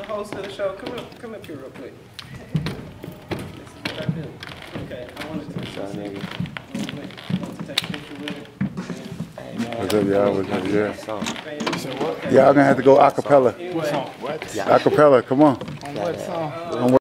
host of the show. Come up here real quick. This is what I do. Okay, I wanted to show nigga. Want to take a picture with it. What's up, y'all? What's up, yeah? Okay. Y'all gonna have to go acapella. What song? What? Acapella, come on. On what song? On